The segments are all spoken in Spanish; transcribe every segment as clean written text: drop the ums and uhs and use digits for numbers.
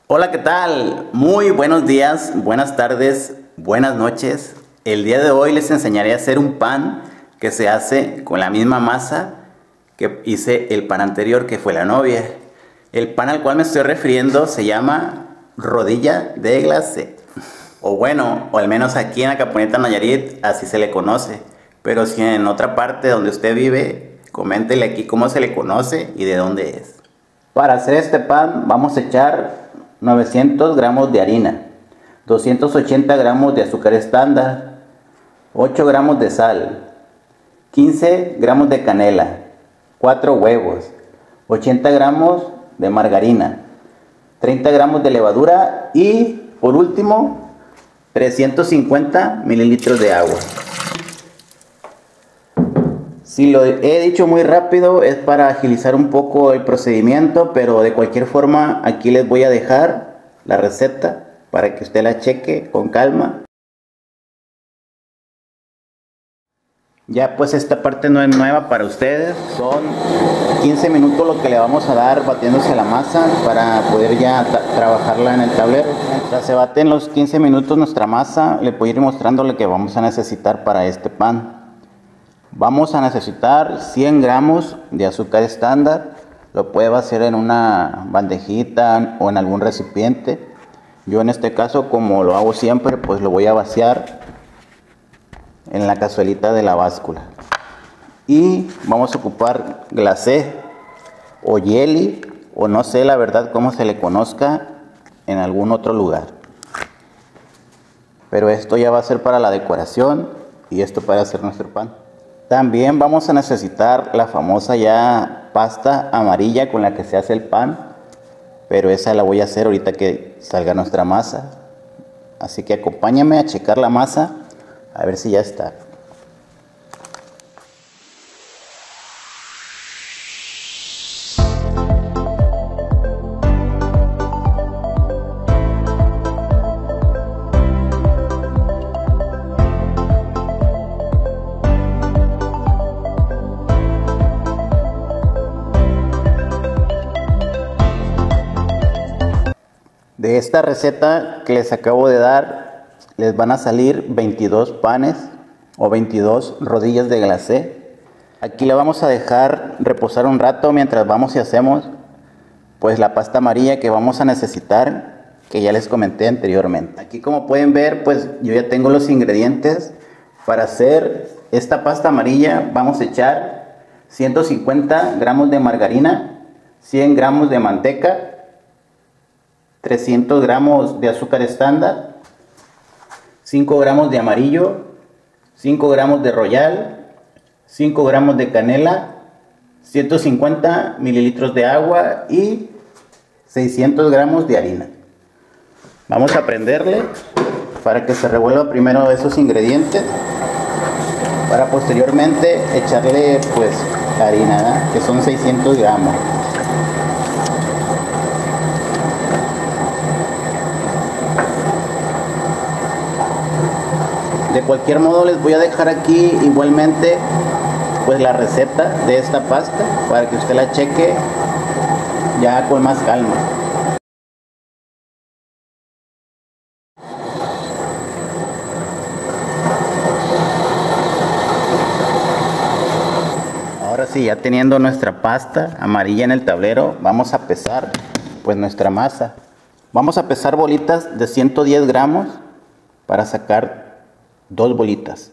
Hola, ¿qué tal? Muy buenos días, buenas tardes, buenas noches. El día de hoy les enseñaré a hacer un pan que se hace con la misma masa que hice el pan anterior, que fue la novia. El pan al cual me estoy refiriendo se llama rodilla de glacé. O bueno, o al menos aquí en Acaponeta, Nayarit, así se le conoce. Pero si en otra parte donde usted vive, coméntele aquí cómo se le conoce y de dónde es. Para hacer este pan vamos a echar 900 gramos de harina, 280 gramos de azúcar estándar, 8 gramos de sal, 15 gramos de canela, 4 huevos, 80 gramos de margarina, 30 gramos de levadura y por último 350 mililitros de agua. Si lo he dicho muy rápido es para agilizar un poco el procedimiento, pero de cualquier forma aquí les voy a dejar la receta para que usted la cheque con calma. Ya pues esta parte no es nueva para ustedes, son 15 minutos lo que le vamos a dar batiéndose la masa para poder ya trabajarla en el tablero. Mientras se baten los 15 minutos nuestra masa, le voy a ir mostrando lo que vamos a necesitar para este pan. Vamos a necesitar 100 gramos de azúcar estándar. Lo puede hacer en una bandejita o en algún recipiente. Yo en este caso, como lo hago siempre, pues lo voy a vaciar en la cazuelita de la báscula. Y vamos a ocupar glacé o jelly, o no sé la verdad cómo se le conozca en algún otro lugar. Pero esto ya va a ser para la decoración y esto para hacer nuestro pan. También vamos a necesitar la famosa ya pasta amarilla con la que se hace el pan, pero esa la voy a hacer ahorita que salga nuestra masa. Así que acompáñame a checar la masa, a ver si ya está. De esta receta que les acabo de dar, les van a salir 22 panes o 22 rodillas de glacé. Aquí la vamos a dejar reposar un rato mientras vamos y hacemos pues la pasta amarilla que vamos a necesitar, que ya les comenté anteriormente. Aquí, como pueden ver, pues yo ya tengo los ingredientes para hacer esta pasta amarilla. Vamos a echar 150 gramos de margarina, 100 gramos de manteca, 300 gramos de azúcar estándar, 5 gramos de amarillo, 5 gramos de royal, 5 gramos de canela, 150 mililitros de agua y 600 gramos de harina. Vamos a prenderle para que se revuelva primero esos ingredientes, para posteriormente echarle pues la harina, ¿verdad? Que son 600 gramos. De cualquier modo les voy a dejar aquí igualmente pues la receta de esta pasta para que usted la cheque ya con más calma. Ahora sí, ya teniendo nuestra pasta amarilla en el tablero, vamos a pesar pues nuestra masa. Vamos a pesar bolitas de 110 gramos para sacar 2 bolitas.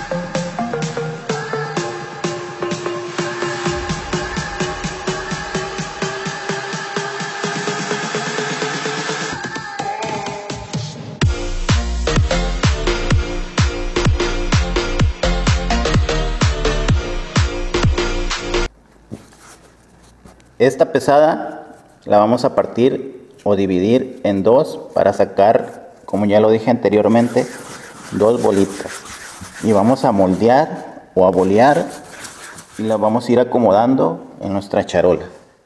Esta pesada la vamos a partir o dividir en dos para sacar, como ya lo dije anteriormente, 2 bolitas. Y vamos a moldear o a bolear y las vamos a ir acomodando en nuestra charola.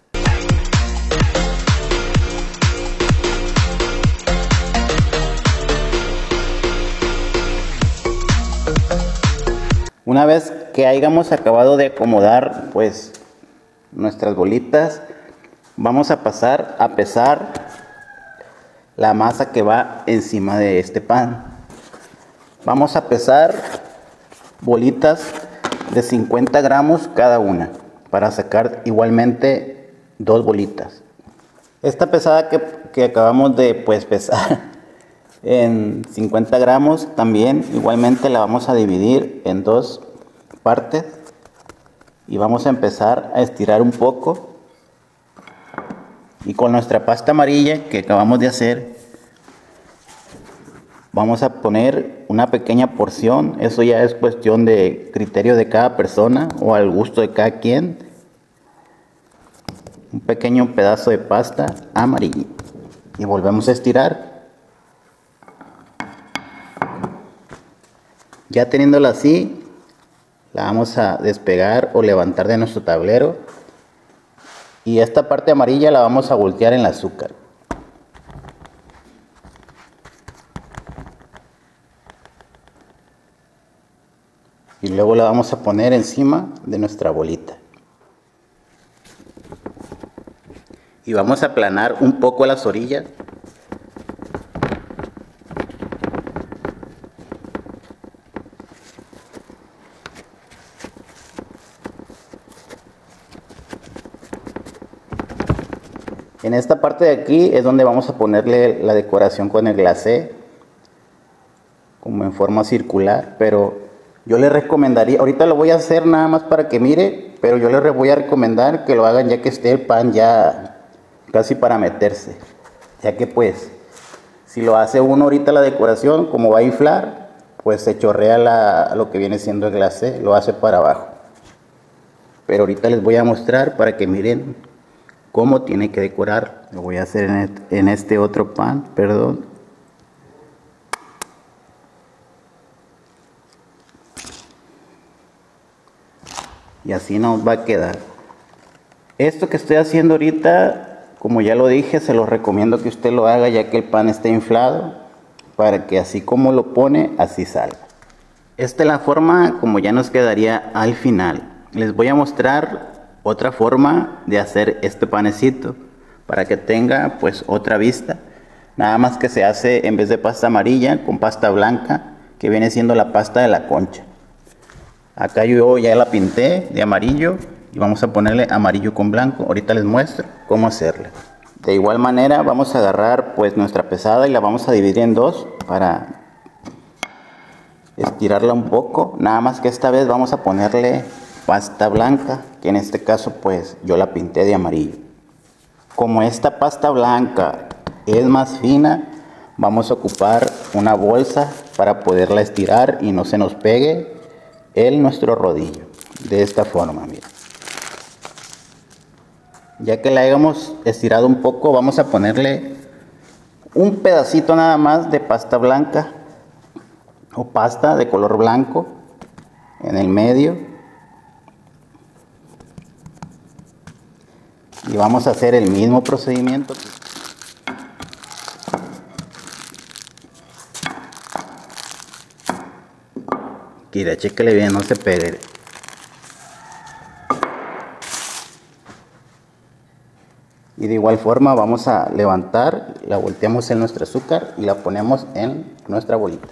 Una vez que hayamos acabado de acomodar pues nuestras bolitas, vamos a pasar a pesar la masa que va encima de este pan. Vamos a pesar bolitas de 50 gramos cada una para sacar igualmente 2 bolitas. Esta pesada que acabamos de pesar en 50 gramos también igualmente la vamos a dividir en 2 partes y vamos a empezar a estirar un poco, y con nuestra pasta amarilla que acabamos de hacer vamos a poner una pequeña porción. Eso ya es cuestión de criterio de cada persona o al gusto de cada quien. Un pequeño pedazo de pasta amarilla y volvemos a estirar. Ya teniéndola así, la vamos a despegar o levantar de nuestro tablero, y esta parte amarilla la vamos a voltear en el azúcar. Y luego la vamos a poner encima de nuestra bolita. Y vamos a aplanar un poco las orillas. En esta parte de aquí es donde vamos a ponerle la decoración con el glacé, como en forma circular, pero yo les recomendaría, ahorita lo voy a hacer nada más para que mire, pero yo les voy a recomendar que lo hagan ya que esté el pan ya casi para meterse, ya que pues si lo hace uno ahorita la decoración, como va a inflar, pues se chorrea lo que viene siendo el glacé, lo hace para abajo. Pero ahorita les voy a mostrar para que miren cómo tiene que decorar. Lo voy a hacer en este otro pan, perdón. Y así nos va a quedar. Esto que estoy haciendo ahorita, como ya lo dije, se lo recomiendo que usted lo haga ya que el pan esté inflado, para que así como lo pone, así salga. Esta es la forma como ya nos quedaría al final. Les voy a mostrar otra forma de hacer este panecito para que tenga pues otra vista. Nada más que se hace en vez de pasta amarilla con pasta blanca, que viene siendo la pasta de la concha. Acá yo ya la pinté de amarillo y vamos a ponerle amarillo con blanco. Ahorita les muestro cómo hacerla. De igual manera vamos a agarrar pues nuestra pesada y la vamos a dividir en 2 para estirarla un poco. Nada más que esta vez vamos a ponerle pasta blanca, que en este caso pues yo la pinté de amarillo. Como esta pasta blanca es más fina, vamos a ocupar una bolsa para poderla estirar y no se nos pegue nuestro rodillo. De esta forma, miren. Ya que la hayamos estirado un poco, vamos a ponerle un pedacito nada más de pasta blanca o pasta de color blanco en el medio. Y vamos a hacer el mismo procedimiento. Mira, chéquele bien, no se pegue. Y de igual forma vamos a levantar, la volteamos en nuestro azúcar y la ponemos en nuestra bolita.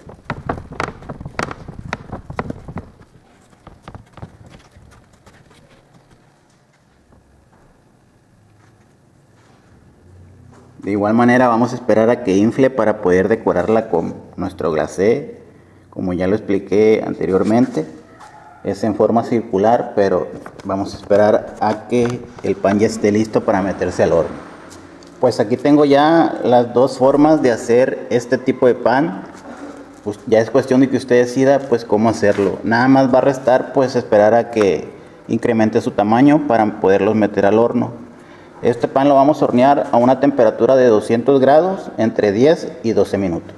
De igual manera vamos a esperar a que infle para poder decorarla con nuestro glacé. Como ya lo expliqué anteriormente, es en forma circular, pero vamos a esperar a que el pan ya esté listo para meterse al horno. Pues aquí tengo ya las 2 formas de hacer este tipo de pan. Pues ya es cuestión de que usted decida pues cómo hacerlo. Nada más va a restar pues esperar a que incremente su tamaño para poderlos meter al horno. Este pan lo vamos a hornear a una temperatura de 200 grados entre 10 y 12 minutos.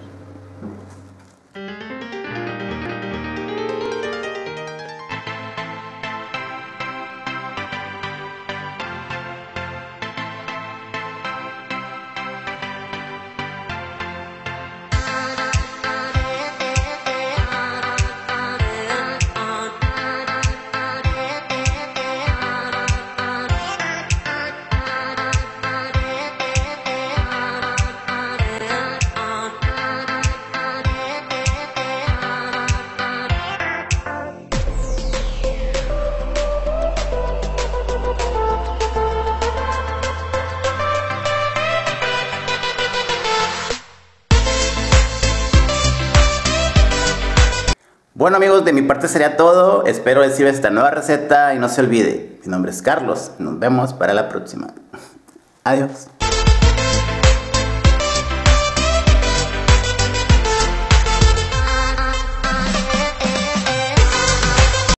Bueno amigos, de mi parte sería todo. Espero les sirva esta nueva receta y no se olvide, mi nombre es Carlos. Nos vemos para la próxima. Adiós.